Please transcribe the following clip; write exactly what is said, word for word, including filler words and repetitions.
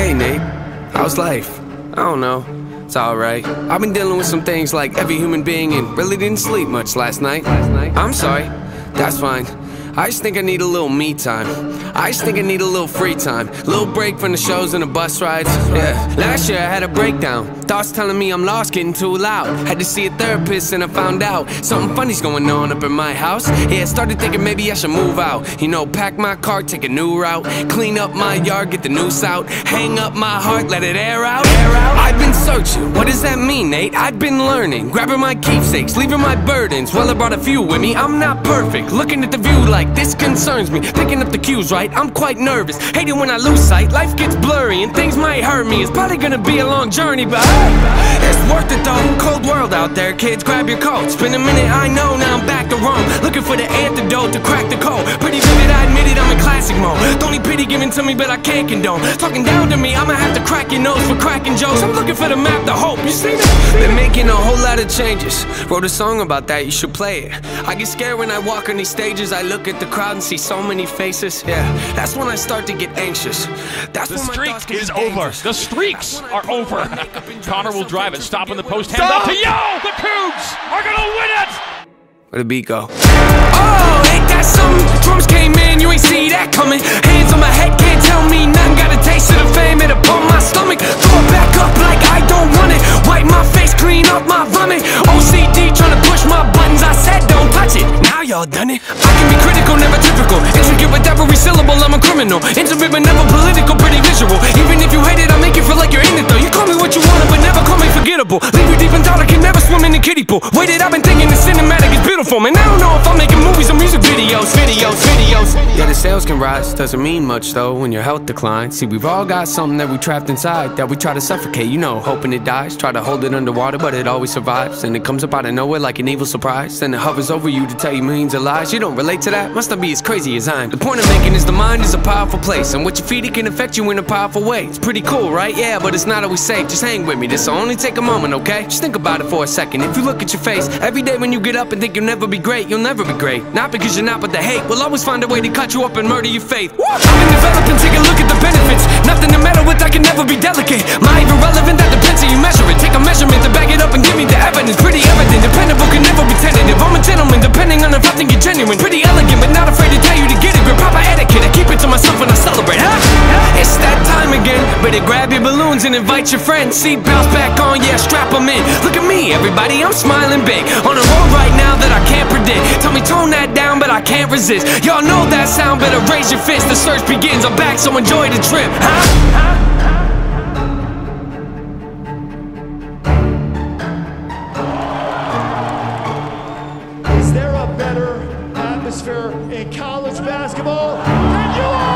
Hey Nate, how's life? I don't know, it's alright. I've been dealing with some things like every human being and really didn't sleep much last night. I'm sorry, that's fine. I just think I need a little me time. I just think I need a little free time. Little break from the shows and the bus rides. Yeah, last year I had a breakdown. Thoughts telling me I'm lost, getting too loud. Had to see a therapist and I found out something funny's going on up in my house. Yeah, started thinking maybe I should move out. You know, pack my car, take a new route. Clean up my yard, get the noose out. Hang up my heart, let it air out. Air out. I've been searching, what does that mean, Nate? I've been learning, grabbing my keepsakes, leaving my burdens. Well, I brought a few with me, I'm not perfect. Looking at the view like this concerns me. Picking up the cues right, I'm quite nervous. Hate it when I lose sight, life gets blurry and things might hurt me. It's probably gonna be a long journey, but hey, it's worth it though. Cold world out there, kids, grab your coats. Been a minute, I know, now I'm back to Rome. Looking for the antidote to crack the code. Pretty vivid, I admit it, I'm in classic mode. Don't need pity given to me, but I can't condone. Talking down to me, I'ma have to crack your nose for cracking jokes. I'm looking for the map to hope, you see that? Been making a whole lot of changes. Wrote a song about that, you should play it. I get scared when I walk on these stages. I look at the crowd and see so many faces. Yeah, that's when I start to get anxious. That's the streak is over. The streaks are over. Connor will drive it, stopping the post, hand up to Yo! The Cougs are gonna win it! Where'd the beat go? Oh, ain't that something? Drums came in, you ain't see that coming. Hands on my head, can't tell me nothing. Got a taste of the fame, it upon my stomach. Throw it back up like I don't want it. Wipe my face, clean up my vomit. O C D trying to push my buttons. I said don't touch it, now y'all done it. I can be critical, never typical. Intricate with every syllable, I'm a criminal. Intimate but never political, pretty visual. Even if you hate it, I make you feel like you're in it though. You call me what you want, but never call me forgettable. Leave you deep in thought, I can never swim in the kiddie pool. Waited, I've been thinking the cinematic is beautiful. Man, I don't know if I'm making movies or music videos, videos, videos. Yeah, the sales can rise, doesn't mean much though when your health declines. See, we've all got something that we trapped inside that we try to suffocate, you know, hoping it dies. Try to hold it underwater, but it always survives. And it comes up out of nowhere like an evil surprise. Then it hovers over you to tell you millions of lies. You don't relate to that? Must not be as crazy as I am. The point I'm making is the mind is a powerful place, and what you feed it can affect you in a powerful way. It's pretty cool, right? Yeah, but it's not always safe. Just hang with me, this'll only take a moment, okay? Just think about it for a second. If you look at your face every day when you get up and think you'll never be great, you'll never be great. Not because you're not, but the hate will always find a way to cut you up and murder your faith. I've been developing, take a look at the benefits. Nothing to meddle with, I can never be delicate. My even relevant, that depends how you measure it. Take a measurement to back it up and give me the evidence. Pretty evident, dependable, can never be tentative. I'm a gentleman, depending on if I think you're genuine. Pretty elegant, but not afraid to tell you to get it. Grip proper etiquette, I keep it to myself when I celebrate. Huh? It's that time again. Better grab your balloons and invite your friends. Seat belts back on, yeah, strap them in. Look at me, everybody, I'm smiling big. On a road right now that I can't predict. Tell me tone that down, but I can't resist. Y'all know that sound, better raise your fist. The search begins, I'm back, so enjoy the trip. Huh? Huh? Is there a better atmosphere in college basketball than you are?